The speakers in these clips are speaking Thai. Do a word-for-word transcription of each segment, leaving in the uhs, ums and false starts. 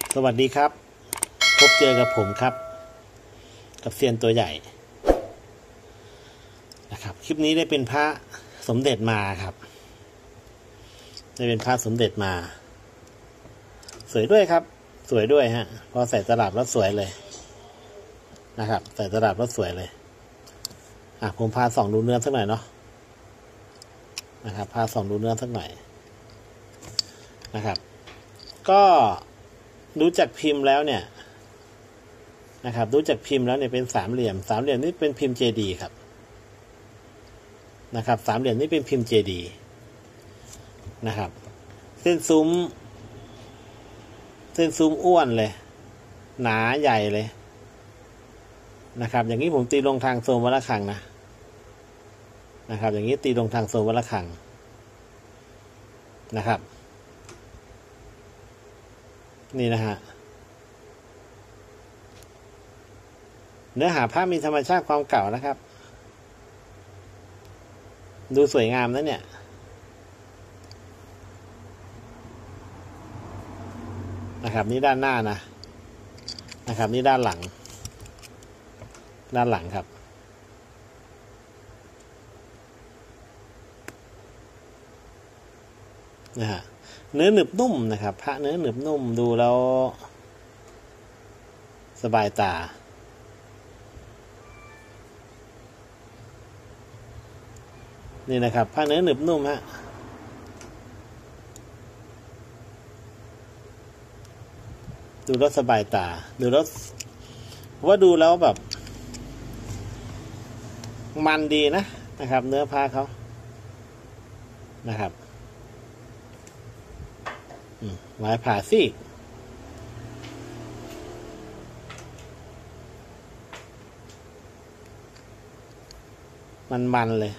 สวัสดีครับพบเจอกับผมครับกับเซียนตัวใหญ่นะครับคลิปนี้ได้เป็นพระสมเด็จมาครับได้เป็นพระสมเด็จมาสวยด้วยครับสวยด้วยฮะพอใส่ตลับแล้วสวยเลยนะครับใส่ตลับแล้วสวยเลยอ่ะผมพาส่องดูเนื้อสักหน่อยเนาะนะครับพาส่องดูเนื้อสักหน่อยนะครับก็ดูจากพิมพ์แล้วเนี่ยนะครับดูจากพิมพ์แล้วเนี่ยเป็นสามเหลี่ยมสามเหลี่ยมนี่เป็นพิมพ์เจดีครับนะครับสามเหลี่ยมนี่เป็นพิมพ์เจดีนะครับเส้นซุ้มเส้นซุ้มอ้วนเลยหนาใหญ่เลยนะครับอย่างนี้ผมตีลงทางโซนวัดระฆังนะนะครับอย่างนี้ตีลงทางโซนวัดระฆังนะครับนี่นะฮะเนื้อหาภาพมีธรรมชาติความเก่านะครับดูสวยงามนะเนี่ยนะครับนี่ด้านหน้านะนะครับนี่ด้านหลังด้านหลังครับนะฮะเนื้อหนึบนุ่มนะครับพระเนื้อหนึบนุ่มดูแล้วสบายตานี่นะครับพระเนื้อหนึบนุ่มฮะดูแล้วสบายตาดูแล้วว่าดูแล้วแบบมันดีนะนะครับเนื้อผ้าเขานะครับไม้ผ่าซีกมันมันเลย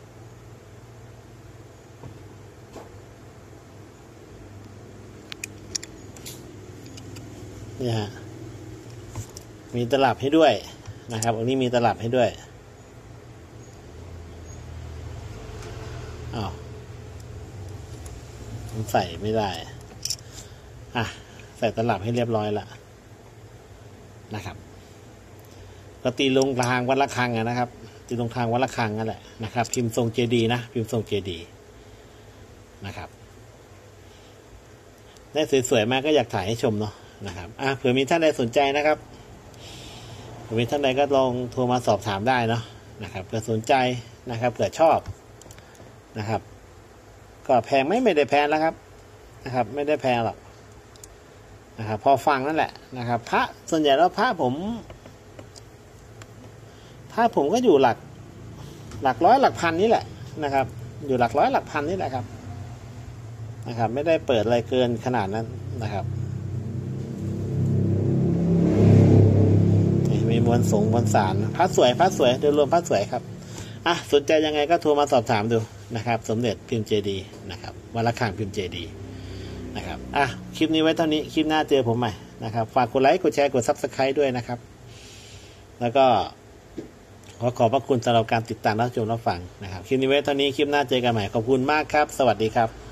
นี่ฮะมีตลับให้ด้วยนะครับอันนี้มีตลับให้ด้วยอ้าวผมใส่ไม่ได้อ่ะใส่ตลับให้เรียบร้อยละนะครับก็ตีลงทางวัดระฆังนะครับตีลงทางวัดระฆังนั่นแหละนะครับพิมพ์ทรงเจดีนะพิมพ์ทรงเจดีนะครับได้สวยๆมาก็อยากถ่ายให้ชมเนาะนะครับอ่ะเผื่อมีท่านใดสนใจนะครับเผื่อมีท่านใดก็ลองโทรมาสอบถามได้เนาะนะครับเผื่อสนใจนะครับเผื่อชอบนะครับก็แพงไม่ไม่ได้แพงแล้วครับนะครับไม่ได้แพงหรอกนะครับพอฟังนั่นแหละนะครับพระส่วนใหญ่แล้วพระผมพระผมก็อยู่หลักหลักร้อยหลักพันนี่แหละนะครับอยู่หลักร้อยหลักพันนี่แหละครับนะครับไม่ได้เปิดอะไรเกินขนาดนั้นนะครับมีมวลสงมวลสารพระสวยพระสวยโดยรวมพระสวยครับอ่ะสนใจยังไงก็โทรมาสอบถามดูนะครับสมเด็จพิมพ์เจดีนะครับวัดระฆังพิมพ์เจดีนะครับอ่ะคลิปนี้ไว้เท่านี้คลิปหน้าเจอผมใหม่นะครับฝากกดไลค์กดแชร์กดซับสไครต์ด้วยนะครับแล้วก็ขอขอบพระคุณสำหรับการติดตามรับชมรับฟังนะครับคลิปนี้ไว้เท่านี้คลิปหน้าเจอกันใหม่ขอบคุณมากครับสวัสดีครับ